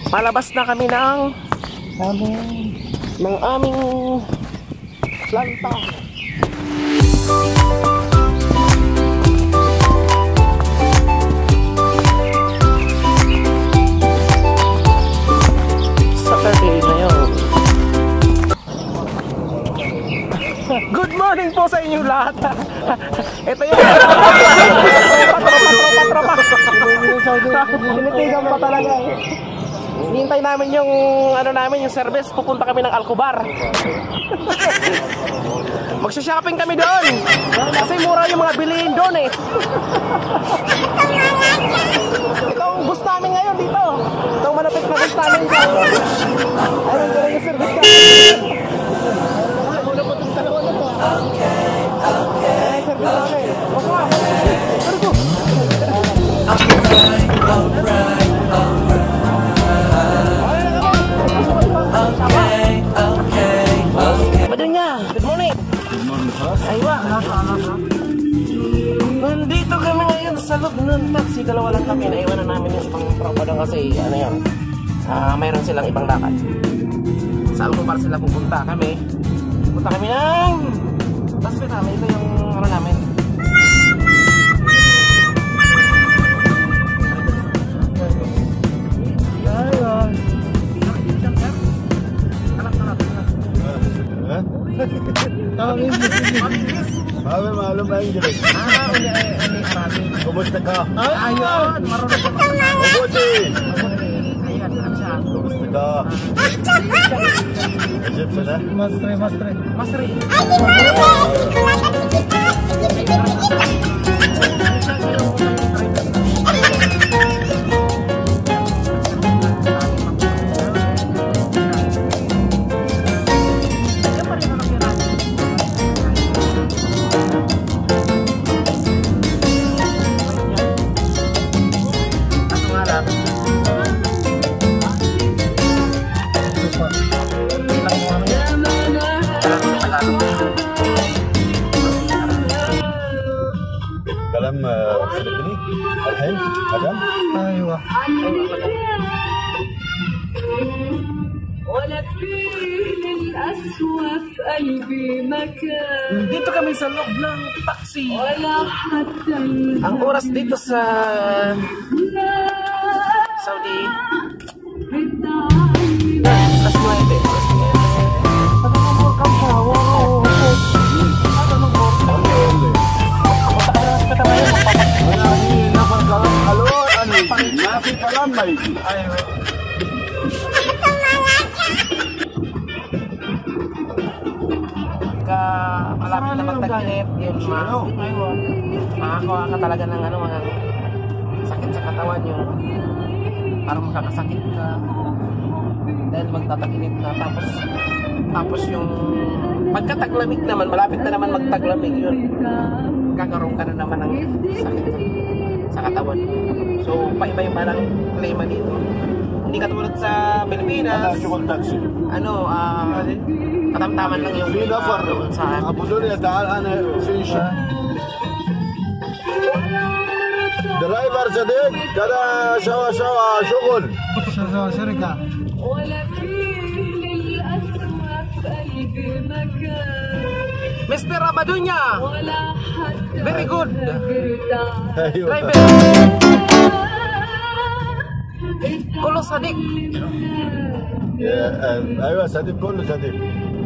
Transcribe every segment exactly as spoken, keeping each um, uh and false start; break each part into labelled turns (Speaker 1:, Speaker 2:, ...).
Speaker 1: Palabas na kami ng aming, ng aming planta. Saturday na yun. Good morning po sa inyo lahat. Ito yung tinitigan pa talaga. Hinintay namin yung ano namin, yung service. Pupunta kami ng Alcobar. Magsha-shopping kami doon kasi mura yung mga bilihin doon eh. Ito ang bus namin ngayon dito. Ito ang malapit na bus namin. Ayun doon yung service ka. Eh, service namin. Nandito kami ngayon sa loob ng taxi. Dalawa lang kami. Naiwan na namin yung ibang tropa doon kasi ano yun, uh, mayroon silang ibang lakad. Sa Alcobar sila pupunta. Kami punta kami ng hospital. Ito yung ano namin.
Speaker 2: Sabi, malum na English.
Speaker 1: Ah, uli ay Arabi.
Speaker 2: Kumusta ka?
Speaker 1: Ayun, marunong ka.
Speaker 2: Mabuti.
Speaker 1: Ayan, ano siya?
Speaker 2: Kumusta ka? Isip sa na?
Speaker 1: Masri, masri. Masri.
Speaker 2: كلام فلبيني الحين مدام
Speaker 1: ايوه
Speaker 3: ولا فيه القسوة في قلبي مكان.
Speaker 1: Dito kami sa loob ng taxi.
Speaker 3: ولا حتى
Speaker 1: Ang oras dito sa Saudi alas nuwebe.
Speaker 2: ما في كلام ما يجي.
Speaker 1: ايوه ka malapit na magtag-init yun ma makakuha ka talaga ng ano, mga sakit sa katawan yun, parang makakasakit ka dahil magtatag-init na. Tapos tapos yung pagkataglamig naman, malapit na naman magtaglamig yun, kakaroon ka na naman ng sakit sa katawan. So paiba yung parang klima dito, hindi katulad sa Pilipinas. Ano, ah uh, katamtaman lang yung
Speaker 2: في نفر ابو دنيا تعال انا في درايفر صديق كذا سوا سوا شغل
Speaker 1: سوا شركة
Speaker 3: ولا فيه للقسوة في قلبي مكان.
Speaker 1: مستر Abadunya, very good
Speaker 2: ايوه
Speaker 1: driver. كله صديق.
Speaker 2: ايوه صديق كله صديق.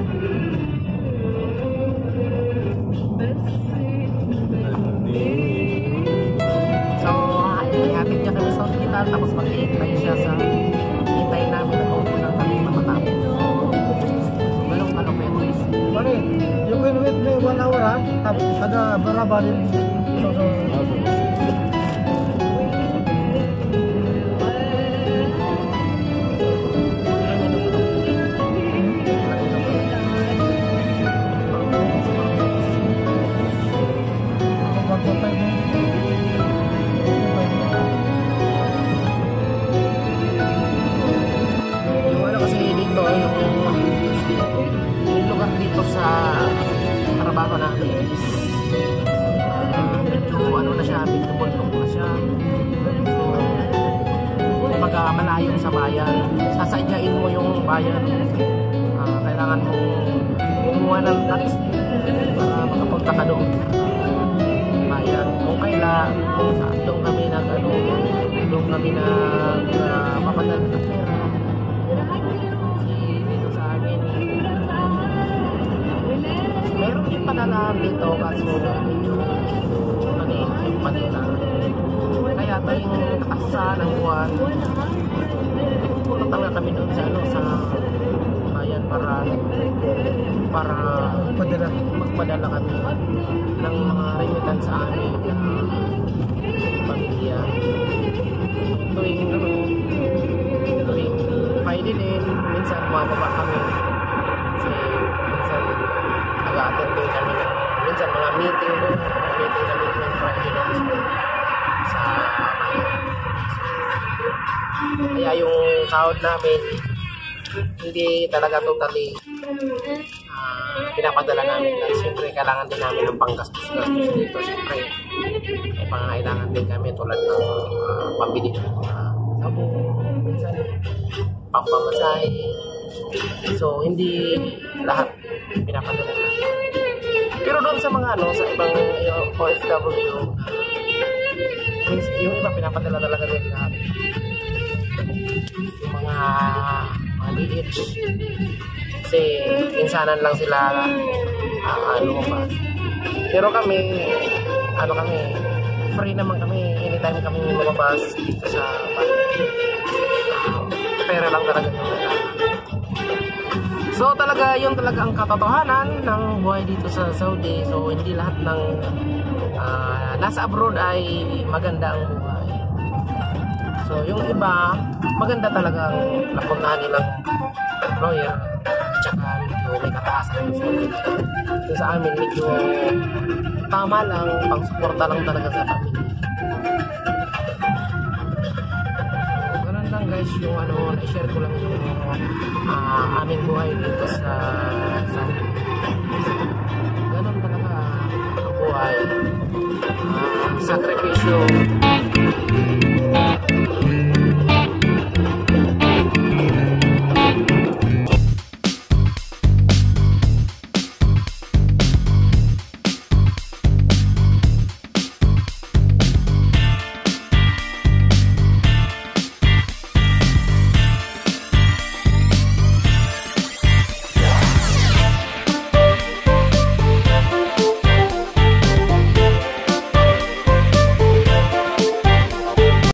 Speaker 1: So, ihatid niya kami sa hospital, tapos mag-iintay siya sa hintay namin na kung lang kami mamatapos. Walang ano pa yun.
Speaker 4: Sorry, you will wait me one hour ha? Tapos ada berapa rin?
Speaker 1: Yung lugar dito sa trabaho namin is malayo sa bayan. Sasadyain mo yung bayan. Uh, kailangan mo kumuha ng taxi para makapunta ka doon. Bayan. Kung kailan, kung saan doon kami nag ano, doon kami nag uh, papadala ng pera. Kasi dito sa amin, meron din padala dito kaso medyo maliit yung padala. Kaya tayong nakasa ng buwan, pupunta talaga kami doon sa ano, sa bayan para para
Speaker 4: Padala.
Speaker 1: magpadala kami ng mga remittance sa amin na pamilya. Tuwing ano, tuwing Friday din, minsan mababa kami. Kasi minsan nag-a-attend din kami ng minsan mga meeting doon, meeting kami ng Friday doon sa bayan. Kaya yung sahod namin hindi talaga totally uh, pinapadala namin. At siyempre kailangan din namin ng panggastos-gastos dito. Siyempre may pangailangan din kami tulad ng uh, pambili ng uh, sabon, minsan pampamasay. So hindi lahat pinapadala namin. Pero doon sa mga ano, sa ibang yung O F W, yung iba pinapadala talaga din lahat. Yung mga mga D H kasi minsanan lang sila uh, ano ba. Pero kami ano kami free naman kami anytime kami lumabas dito sa uh, pera lang talaga yung kailangan. So talaga yun talaga ang katotohanan ng buhay dito sa Saudi. So hindi lahat ng uh, nasa abroad ay maganda ang buhay. So yung iba maganda talaga ang napuntahan nilang employer at saka medyo may kataasan. So sa amin medyo tama lang, pang suporta lang talaga sa pamilya. So ganun lang guys yung ano, na-share ko lang yung uh, aming buhay dito sa Saudi. Ganun talaga ang buhay, uh, sakripisyo.